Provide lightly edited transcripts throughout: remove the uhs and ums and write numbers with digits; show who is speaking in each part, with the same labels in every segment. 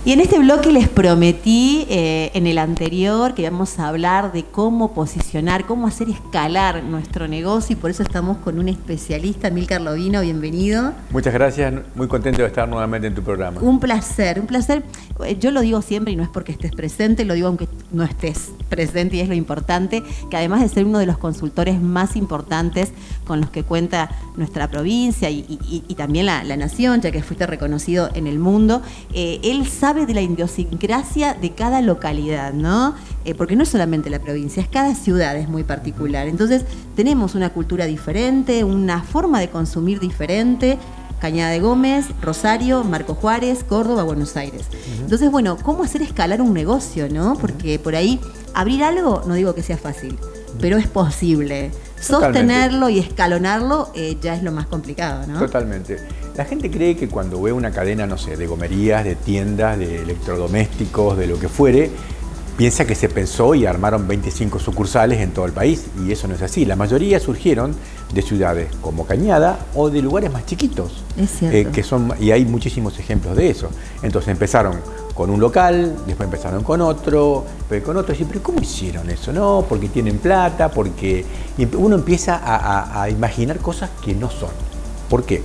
Speaker 1: Y en este bloque les prometí en el anterior que íbamos a hablar de cómo posicionar, cómo hacer escalar nuestro negocio, y por eso estamos con un especialista, Amílcar Lovino, bienvenido.
Speaker 2: Muchas gracias, muy contento de estar nuevamente en tu programa.
Speaker 1: Un placer, un placer. Yo lo digo siempre y no es porque estés presente, lo digo aunque no estés presente, y es lo importante, que además de ser uno de los consultores más importantes con los que cuenta nuestra provincia y también la nación, ya que fuiste reconocido en el mundo, él sabe de la idiosincrasia de cada localidad, ¿no? Porque no es solamente la provincia, es cada ciudad, es muy particular. Entonces, tenemos una cultura diferente, una forma de consumir diferente. Cañada de Gómez, Rosario, Marco Juárez, Córdoba, Buenos Aires. Entonces, bueno, ¿cómo hacer escalar un negocio, no? Porque por ahí, abrir algo, no digo que sea fácil, pero es posible.
Speaker 2: Totalmente.
Speaker 1: Sostenerlo y escalonarlo ya es lo más complicado, ¿no?
Speaker 2: Totalmente. La gente cree que cuando ve una cadena, no sé, de gomerías, de tiendas, de electrodomésticos, de lo que fuere, piensa que se pensó y armaron 25 sucursales en todo el país, y eso no es así. La mayoría surgieron de ciudades como Cañada o de lugares más chiquitos.
Speaker 1: Es cierto.
Speaker 2: Y hay muchísimos ejemplos de eso. Entonces empezaron con un local, después empezaron con otro, y pero ¿cómo hicieron eso? No, porque tienen plata, porque... Y uno empieza a imaginar cosas que no son. ¿Por qué?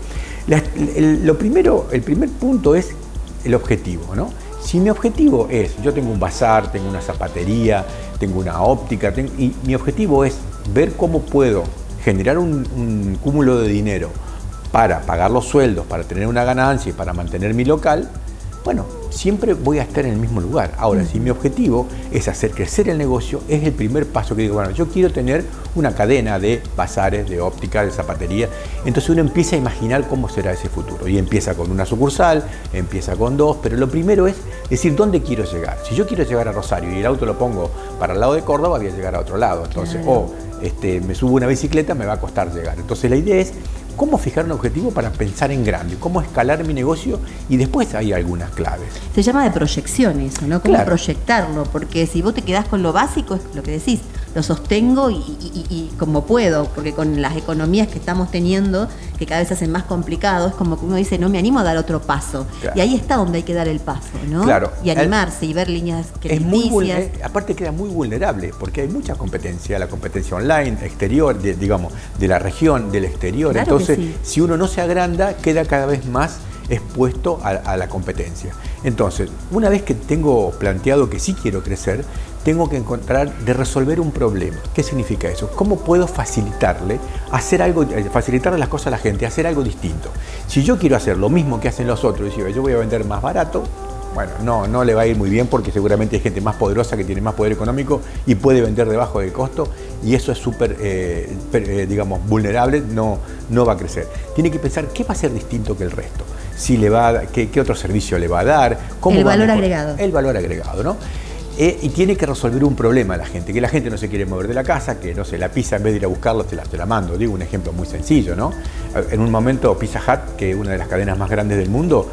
Speaker 2: El primer punto es el objetivo, ¿no? Si mi objetivo es, yo tengo un bazar, tengo una zapatería, tengo una óptica, y mi objetivo es ver cómo puedo generar un cúmulo de dinero para pagar los sueldos, para tener una ganancia y para mantener mi local, bueno, siempre voy a estar en el mismo lugar. Ahora, si mi objetivo es hacer crecer el negocio, es el primer paso que digo, bueno, yo quiero tener una cadena de bazares, de óptica, de zapatería. Entonces uno empieza a imaginar cómo será ese futuro. Y empieza con una sucursal, empieza con dos, pero lo primero es decir, ¿dónde quiero llegar? Si yo quiero llegar a Rosario y el auto lo pongo para el lado de Córdoba, voy a llegar a otro lado. Entonces, me subo una bicicleta, me va a costar llegar. Entonces la idea es cómo fijar un objetivo para pensar en grande, cómo escalar mi negocio, y después hay algunas claves.
Speaker 1: Se llama de proyección eso, ¿no? Cómo
Speaker 2: Claro.
Speaker 1: proyectarlo, porque si vos te quedás con lo básico, es lo que decís, lo sostengo y como puedo, porque con las economías que estamos teniendo, que cada vez se hacen más complicado, es como que uno dice, no me animo a dar otro paso.
Speaker 2: Claro.
Speaker 1: Y ahí está donde hay que dar el paso, ¿no?
Speaker 2: Claro.
Speaker 1: Y animarse y ver líneas crediticias.
Speaker 2: Aparte queda muy vulnerable, porque hay mucha competencia, la competencia online, exterior, de la región, del exterior.
Speaker 1: Claro.
Speaker 2: Entonces,
Speaker 1: Sí.
Speaker 2: si uno no se agranda, queda cada vez más expuesto a la competencia. Entonces, una vez que tengo planteado que sí quiero crecer, tengo que encontrar de resolver un problema. ¿Qué significa eso? ¿Cómo puedo facilitarle las cosas a la gente, hacer algo distinto? Si yo quiero hacer lo mismo que hacen los otros, yo voy a vender más barato, bueno, no le va a ir muy bien, porque seguramente hay gente más poderosa que tiene más poder económico y puede vender debajo del costo, y eso es súper, vulnerable, no va a crecer. Tiene que pensar qué va a ser distinto que el resto, si le va a, qué otro servicio le va a dar, cómo
Speaker 1: el
Speaker 2: va a
Speaker 1: valor
Speaker 2: mejorar.
Speaker 1: agregado.
Speaker 2: El valor agregado, ¿no? Y tiene que resolver un problema a la gente, que la gente no se quiere mover de la casa, que no sé, la pizza en vez de ir a buscarla te la mando. Digo un ejemplo muy sencillo, ¿no? En un momento Pizza Hut, que es una de las cadenas más grandes del mundo,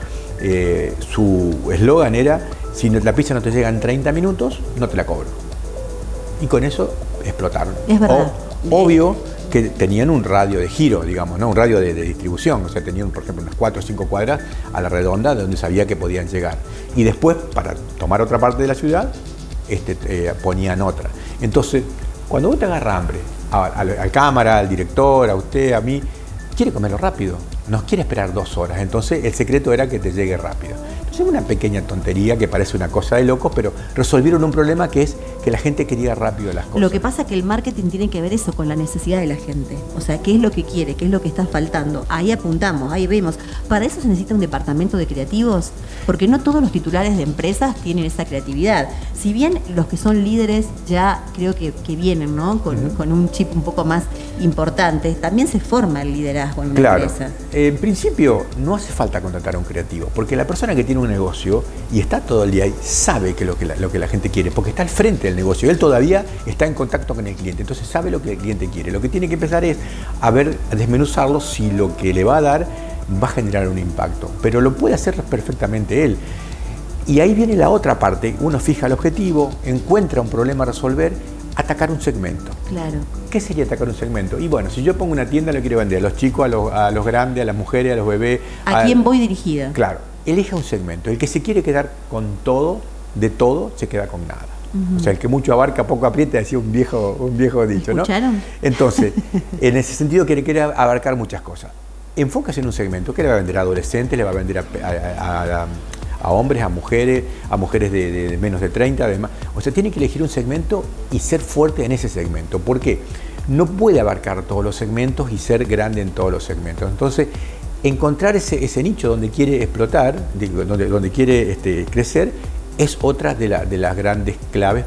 Speaker 2: su eslogan era, si la pizza no te llega en 30 minutos, no te la cobro. Y con eso explotaron.
Speaker 1: Es verdad.
Speaker 2: Obvio que tenían un radio de giro, digamos, ¿no? Un radio de distribución, o sea, tenían, por ejemplo, unas 4 o 5 cuadras a la redonda donde sabía que podían llegar. Y después, para tomar otra parte de la ciudad, ponían otra. Entonces, cuando vos te agarras hambre, al cámara, al director, a usted, a mí, quiere comerlo rápido, no quiere esperar 2 horas. Entonces, el secreto era que te llegue rápido. Entonces, una pequeña tontería que parece una cosa de locos, pero resolvieron un problema, que es que la gente quería rápido las cosas.
Speaker 1: Lo que pasa es que el marketing tiene que ver eso con la necesidad de la gente. O sea, qué es lo que quiere, qué es lo que está faltando. Ahí apuntamos, ahí vemos. Para eso se necesita un departamento de creativos, porque no todos los titulares de empresas tienen esa creatividad. Si bien los que son líderes ya creo que vienen, ¿no? Con un chip un poco más importante, también se forma el liderazgo en una empresa.
Speaker 2: En principio no hace falta contratar a un creativo, porque la persona que tiene un negocio y está todo el día ahí sabe que lo que la gente quiere, porque está al frente del negocio. Él todavía está en contacto con el cliente, entonces sabe lo que el cliente quiere. Lo que tiene que empezar es a desmenuzarlo, si lo que le va a dar va a generar un impacto, pero lo puede hacer perfectamente él. Y ahí viene la otra parte, uno fija el objetivo, encuentra un problema a resolver, atacar un segmento.
Speaker 1: Claro.
Speaker 2: ¿Qué sería atacar un segmento? Y bueno, si yo pongo una tienda, lo quiero vender a los chicos, a los grandes, a las mujeres, a los bebés.
Speaker 1: ¿A quién voy dirigida?
Speaker 2: Claro. elija un segmento. El que se quiere quedar con todo, de todo, se queda con nada. O sea, el que mucho abarca, poco aprieta, decía un viejo dicho, ¿no?
Speaker 1: ¿Escucharon?
Speaker 2: Entonces, en ese sentido quiere abarcar muchas cosas. Enfócase en un segmento. ¿Qué le va a vender a adolescentes? ¿Le va a vender a hombres, a mujeres de menos de 30? Además. O sea, tiene que elegir un segmento y ser fuerte en ese segmento. ¿Por qué? No puede abarcar todos los segmentos y ser grande en todos los segmentos. Entonces, encontrar ese nicho donde quiere explotar, donde quiere crecer, es otra de las grandes claves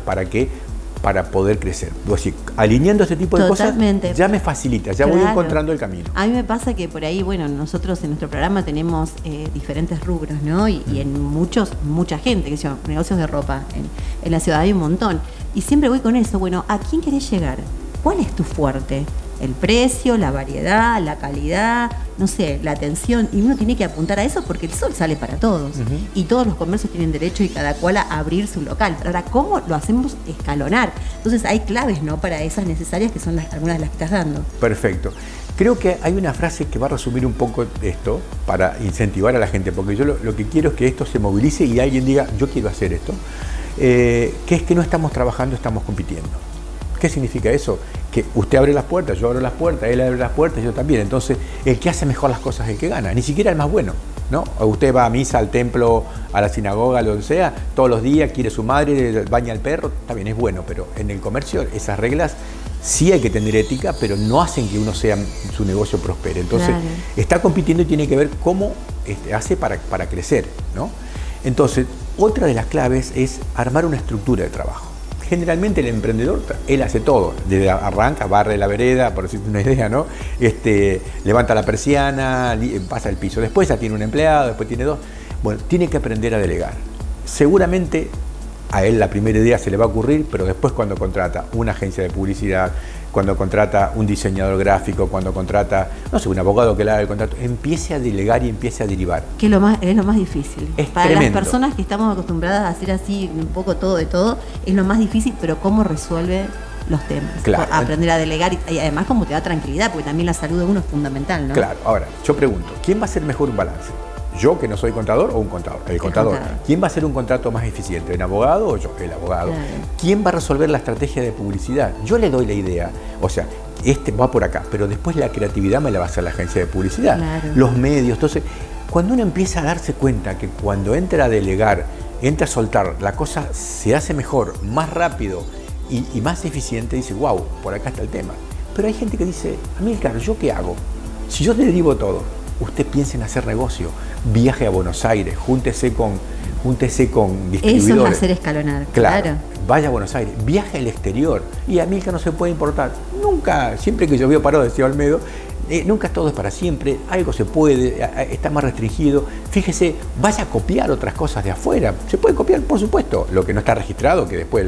Speaker 2: para poder crecer. Es decir, alineando ese tipo de
Speaker 1: Totalmente.
Speaker 2: Cosas ya me facilita, ya voy encontrando el camino.
Speaker 1: A mí me pasa que por ahí, bueno, nosotros en nuestro programa tenemos diferentes rubros, ¿no? Y en mucha gente, que son negocios de ropa, en la ciudad hay un montón. Y siempre voy con eso, bueno, ¿a quién querés llegar? ¿Cuál es tu fuerte? El precio, la variedad, la calidad, no sé, la atención, y uno tiene que apuntar a eso porque el sol sale para todos y todos los comercios tienen derecho y cada cual a abrir su local. Ahora, ¿cómo lo hacemos escalonar? Entonces hay claves, ¿no?, para esas necesarias que son algunas de las que estás dando. Perfecto.
Speaker 2: Creo que hay una frase que va a resumir un poco esto para incentivar a la gente, porque yo lo que quiero es que esto se movilice y alguien diga, yo quiero hacer esto, que es que no estamos trabajando, estamos compitiendo. ¿Qué significa eso? Que usted abre las puertas, yo abro las puertas, él abre las puertas, yo también. Entonces, el que hace mejor las cosas es el que gana, ni siquiera el más bueno, ¿no? Usted va a misa, al templo, a la sinagoga, lo que sea, todos los días, quiere su madre, baña al perro, también es bueno, pero en el comercio esas reglas sí hay que tener ética, pero no hacen que uno sea, su negocio prospere. Entonces, claro, está compitiendo y tiene que ver cómo hace para crecer, ¿no? Entonces, otra de las claves es armar una estructura de trabajo. Generalmente el emprendedor, él hace todo, desde arranca, barre la vereda, por decirte una idea, ¿no? Levanta la persiana, pasa el piso, después ya tiene un empleado, después tiene dos. Bueno, tiene que aprender a delegar. Seguramente a él la primera idea se le va a ocurrir, pero después cuando contrata una agencia de publicidad, cuando contrata un diseñador gráfico, cuando contrata, no sé, un abogado que le haga el contrato, empiece a delegar y empiece a derivar.
Speaker 1: Que es lo más difícil.
Speaker 2: Es
Speaker 1: para
Speaker 2: tremendo.
Speaker 1: Las personas que estamos acostumbradas a hacer así un poco todo de todo, es lo más difícil, pero cómo resuelve los temas.
Speaker 2: Claro.
Speaker 1: Aprender a delegar y además cómo te da tranquilidad, porque también la salud de uno es fundamental, ¿no?
Speaker 2: Claro. Ahora, yo pregunto, ¿quién va a hacer mejor un balance? ¿Yo, que no soy contador, o un contador? El contador. ¿Quién va a hacer un contrato más eficiente? ¿El abogado o yo? El abogado. Claro. ¿Quién va a resolver la estrategia de publicidad? Yo le doy la idea, o sea, va por acá, pero después la creatividad me la va a hacer la agencia de publicidad, claro, los medios. Entonces, cuando uno empieza a darse cuenta que cuando entra a delegar, entra a soltar, la cosa se hace mejor, más rápido y más eficiente, dice, wow, por acá está el tema. Pero hay gente que dice, Amílcar, ¿yo qué hago? Si yo te derivo todo, usted piensa en hacer negocio, viaje a Buenos Aires, júntese con distribuidores.
Speaker 1: Eso es hacer escalonar, claro.
Speaker 2: Vaya a Buenos Aires, viaje al exterior. Y a Amílcar no se puede importar. Nunca, siempre que llovió paró, decía Olmedo, nunca todo es para siempre, algo se puede, está más restringido. Fíjese, vaya a copiar otras cosas de afuera. Se puede copiar, por supuesto, lo que no está registrado, que después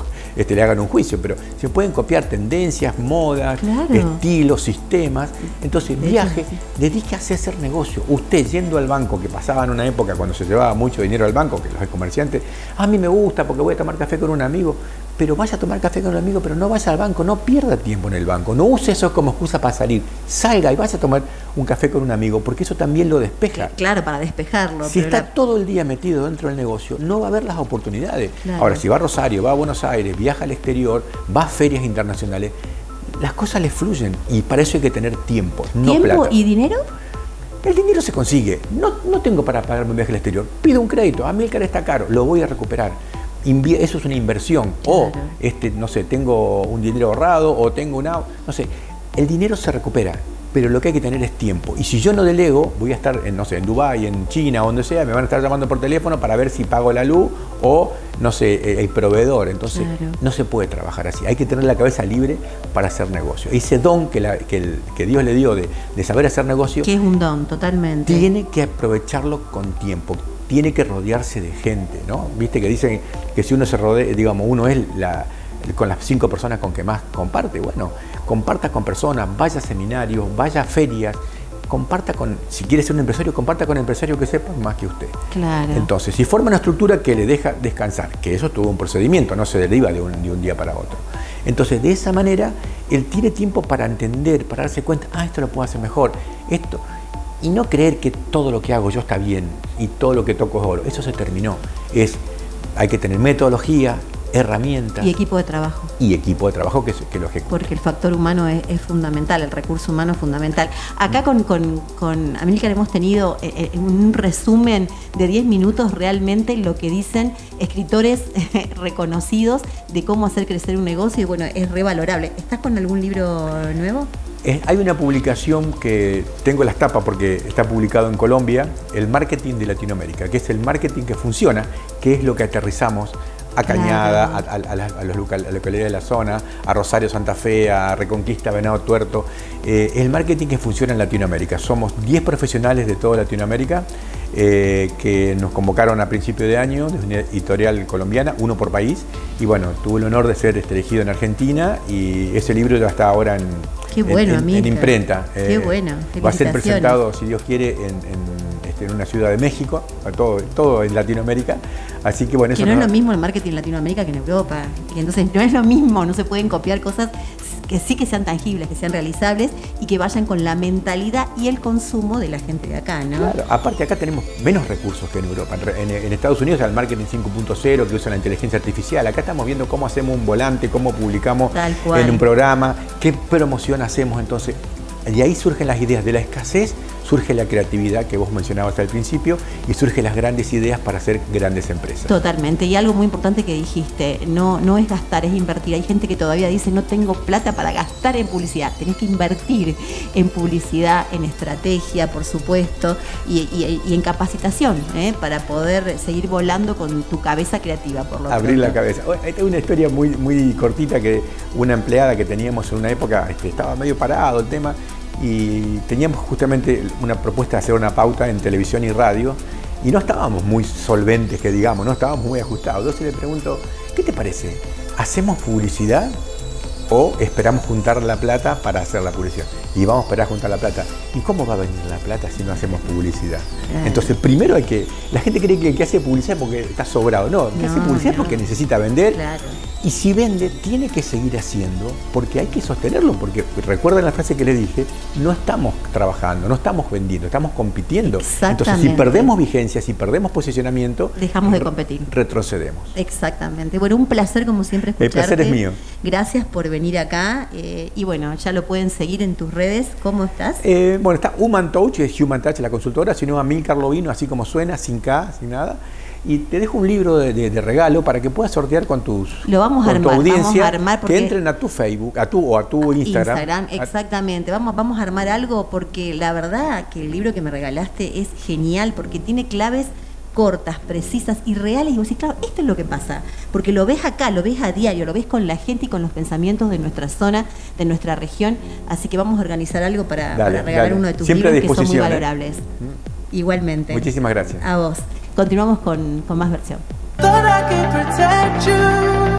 Speaker 2: le hagan un juicio, pero se pueden copiar tendencias, modas, claro, estilos, sistemas. Entonces, viaje, dedíquese a hacer negocio. Usted yendo al banco, que pasaba en una época cuando se llevaba mucho dinero al banco, que los comerciantes, a mí me gusta porque voy a tomar café con un amigo. Pero vaya a tomar café con un amigo, pero no vaya al banco, no pierda tiempo en el banco, no use eso como excusa para salir. Salga y vaya a tomar un café con un amigo, porque eso también lo despeja.
Speaker 1: Claro, para despejarlo.
Speaker 2: Si está todo el día metido dentro del negocio, no va a haber las oportunidades. Claro. Ahora, si va a Rosario, va a Buenos Aires, viaja al exterior, va a ferias internacionales, las cosas le fluyen y para eso hay que tener tiempo, no plata.
Speaker 1: ¿Tiempo y dinero?
Speaker 2: El dinero se consigue. No tengo para pagarme un viaje al exterior. Pido un crédito. Amílcar está caro, lo voy a recuperar. Eso es una inversión. Claro. O, no sé, tengo un dinero ahorrado o tengo no sé, el dinero se recupera, pero lo que hay que tener es tiempo. Y si yo no delego, voy a estar, no sé, en Dubái, en China, o donde sea, me van a estar llamando por teléfono para ver si pago la luz o, no sé, el proveedor. Entonces, claro, no se puede trabajar así. Hay que tener la cabeza libre para hacer negocio. Ese don que Dios le dio de saber hacer negocio,
Speaker 1: que es un don, totalmente,
Speaker 2: tiene que aprovecharlo con tiempo. Tiene que rodearse de gente, ¿no? Viste que dicen que si uno se rodea, digamos, uno es con las 5 personas con que más comparte. Bueno, comparta con personas, vaya a seminarios, vaya a ferias, si quiere ser un empresario, comparta con empresarios que sepan más que usted.
Speaker 1: Claro.
Speaker 2: Entonces, si forma una estructura que le deja descansar, que eso es todo un procedimiento, no se deriva de un día para otro. Entonces, de esa manera, él tiene tiempo para entender, para darse cuenta, esto lo puedo hacer mejor, esto. y no creer que todo lo que hago yo está bien y todo lo que toco es oro. Eso se terminó. Hay que tener metodología, herramientas.
Speaker 1: Y equipo de trabajo.
Speaker 2: Y equipo de trabajo que lo ejecuta.
Speaker 1: Porque el factor humano es fundamental, el recurso humano es fundamental. Acá con Amílcar hemos tenido un resumen de 10 minutos realmente lo que dicen escritores reconocidos de cómo hacer crecer un negocio y bueno, es revalorable. ¿Estás con algún libro nuevo?
Speaker 2: Hay una publicación que tengo las tapas porque está publicado en Colombia, el marketing de Latinoamérica, que es el marketing que funciona, que es lo que aterrizamos a Cañada, claro, a las localidades de la zona, a Rosario, Santa Fe, a Reconquista, Venado Tuerto. El marketing que funciona en Latinoamérica. Somos 10 profesionales de toda Latinoamérica que nos convocaron a principio de año, de una editorial colombiana, uno por país. Y bueno, tuve el honor de ser elegido en Argentina y ese libro ya está ahora en imprenta.
Speaker 1: Qué bueno.
Speaker 2: Va a ser presentado, si Dios quiere, en una ciudad de México, todo en Latinoamérica. Así que bueno,
Speaker 1: eso no es lo mismo el marketing en Latinoamérica que en Europa. Y entonces no es lo mismo, no se pueden copiar cosas que sí que sean tangibles, que sean realizables y que vayan con la mentalidad y el consumo de la gente de acá, ¿no?
Speaker 2: Claro, aparte acá tenemos menos recursos que en Europa. En Estados Unidos el marketing 5.0 que usa la inteligencia artificial. Acá estamos viendo cómo hacemos un volante, cómo publicamos en un programa, qué promoción hacemos. Entonces, de ahí surgen las ideas de la escasez, surge la creatividad que vos mencionabas al principio y surgen las grandes ideas para hacer grandes empresas.
Speaker 1: Totalmente, y algo muy importante que dijiste, no es gastar, es invertir. Hay gente que todavía dice no tengo plata para gastar en publicidad. Tenés que invertir en publicidad, en estrategia, por supuesto, y en capacitación, para poder seguir volando con tu cabeza creativa.
Speaker 2: Abrir la cabeza. Esta es una historia muy, muy cortita que una empleada que teníamos en una época, estaba medio parado el tema, y teníamos justamente una propuesta de hacer una pauta en televisión y radio y no estábamos muy solventes, que digamos, no estábamos muy ajustados. Entonces le pregunto, ¿qué te parece? ¿Hacemos publicidad o esperamos juntar la plata para hacer la publicidad? Y vamos a esperar a juntar la plata. ¿Y cómo va a venir la plata si no hacemos publicidad? Entonces primero la gente cree que el que hace publicidad es porque está sobrado. No, el que hace publicidad es porque necesita vender.
Speaker 1: Claro.
Speaker 2: Y si vende, tiene que seguir haciendo porque hay que sostenerlo, porque recuerden la frase que les dije, no estamos trabajando, no estamos vendiendo, estamos compitiendo. Entonces, si perdemos vigencia, si perdemos posicionamiento,
Speaker 1: dejamos de competir.
Speaker 2: Retrocedemos.
Speaker 1: Exactamente. Bueno, un placer como siempre escucharte.
Speaker 2: El placer es mío.
Speaker 1: Gracias por venir acá y bueno, ya lo pueden seguir en tus redes. ¿Cómo estás?
Speaker 2: Bueno, está Human Touch, es Human Touch la consultora, sino Amílcar Lovino, así como suena, sin K, sin nada. Y te dejo un libro de regalo para que puedas sortear con tu audiencia, que entren a tu Facebook, a tu Instagram.
Speaker 1: Exactamente. Vamos a armar algo porque la verdad que el libro que me regalaste es genial porque tiene claves cortas, precisas y reales. Y vos decís, claro, esto es lo que pasa. Porque lo ves acá, lo ves a diario, lo ves con la gente y con los pensamientos de nuestra zona, de nuestra región. Así que vamos a organizar algo para regalar uno de tus libros que son muy valorables. Igualmente.
Speaker 2: Muchísimas gracias.
Speaker 1: A vos. Continuamos con más versión.